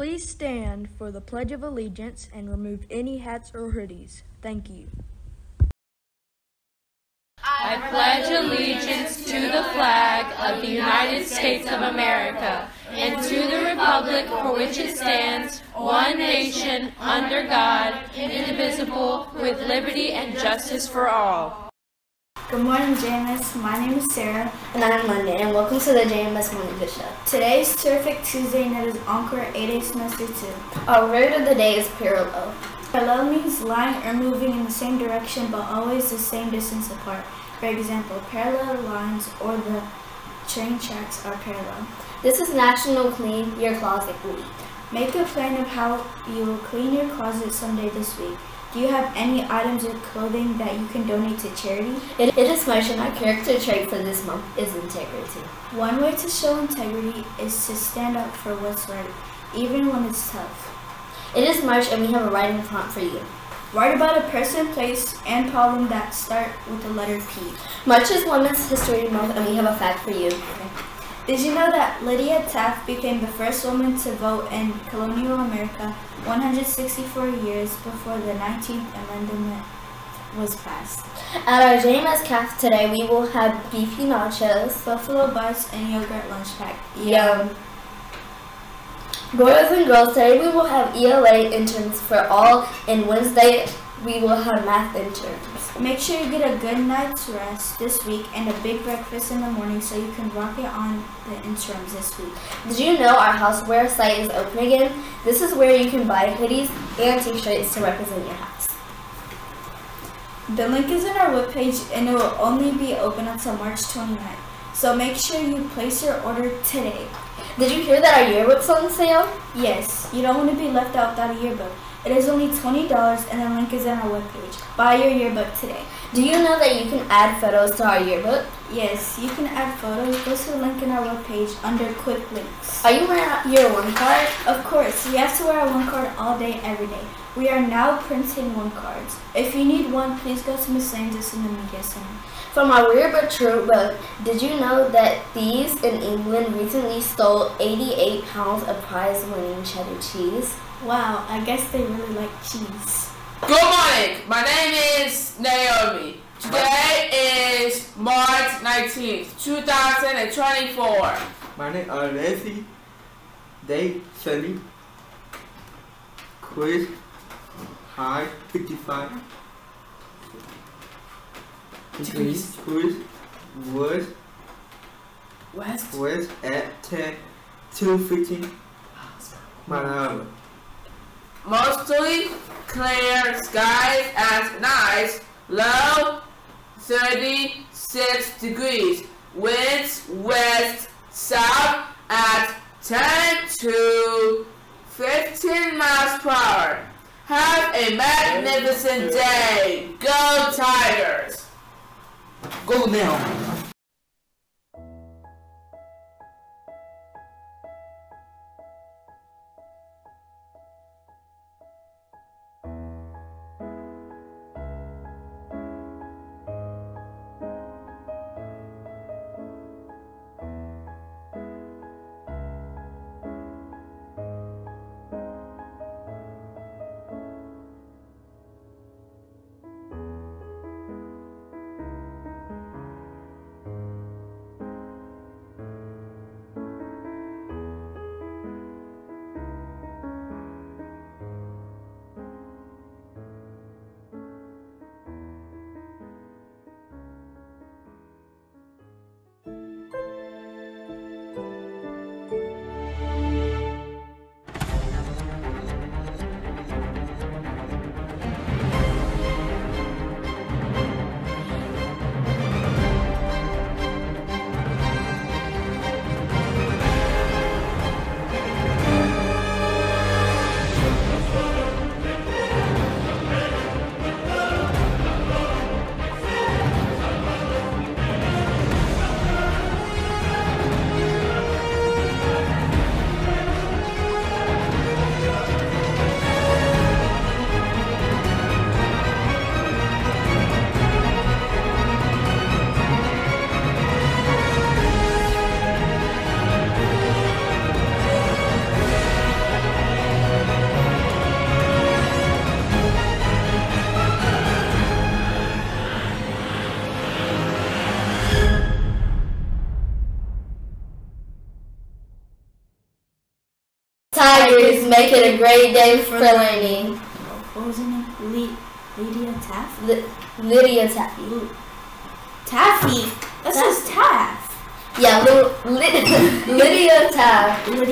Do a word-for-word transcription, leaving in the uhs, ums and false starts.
Please stand for the Pledge of Allegiance and remove any hats or hoodies. Thank you. I pledge allegiance to the flag of the United States of America and to the republic for which it stands, one nation, under God, indivisible, with liberty and justice for all. Good morning, J M S. My name is Sarah. And I'm Monday, and welcome to the J M S Morning Good Show. Today is Terrific Tuesday, and it is Encore eight A Semester two. Our word of the day is parallel. Parallel means lying or moving in the same direction, but always the same distance apart. For example, parallel lines or the train tracks are parallel. This is National Clean Your Closet Week. Make a plan of how you will clean your closet someday this week. Do you have any items of clothing that you can donate to charity? It, it is March, and our character trait for this month is integrity. One way to show integrity is to stand up for what's right, even when it's tough. It is March, and we have a writing prompt for you. Write about a person, place, and problem that start with the letter P. March is Women's History Month, and we have a fact for you. Okay. Did you know that Lydia Taft became the first woman to vote in colonial America one hundred sixty-four years before the nineteenth Amendment was passed? At our J M S Cafe today, we will have beefy nachos, buffalo bites, and yogurt lunch pack. Yum! Boys and girls, today we will have E L A interns for all, and Wednesday we will have math interns. Make sure you get a good night's rest this week and a big breakfast in the morning so you can rock it on the interims this week. Did you know our houseware site is open again? This is where you can buy hoodies and t-shirts to represent your house. The link is in our webpage, and it will only be open until March twenty-ninth. So make sure you place your order today. Did you hear that our yearbook's on sale? Yes, you don't want to be left out without a yearbook. It is only twenty dollars, and the link is on our webpage. Buy your yearbook today. Do you know that you can add photos to our yearbook? Yes, you can add photos. Go to the link in our webpage under Quick Links. Are you wearing your one card? Of course, you have to wear a one card all day, every day. We are now printing one cards. If you need one, please go to Miss Landis in the Media Center. From our weird but true book, did you know that thieves in England recently stole eighty-eight pounds of prize-winning cheddar cheese? Wow, I guess they really like cheese. Good morning. My name is Naomi. Today is March nineteenth, two thousand twenty-four. My name is Leslie. Day Sunny. Quiz. High fifty-five. Quiz. Quiz. Was. West. Was at ten. two fifteen. Manama. Mostly clear skies at night. Low thirty-six degrees. Winds west south at ten to fifteen miles per hour. Have a magnificent day. Go Tigers. Go now. tigers. Make it a great day for learning. What was her name? Le- Lydia Taff? Li- Lydia Taffy. Taffy. That says Taff. Yeah, Lydia Taff.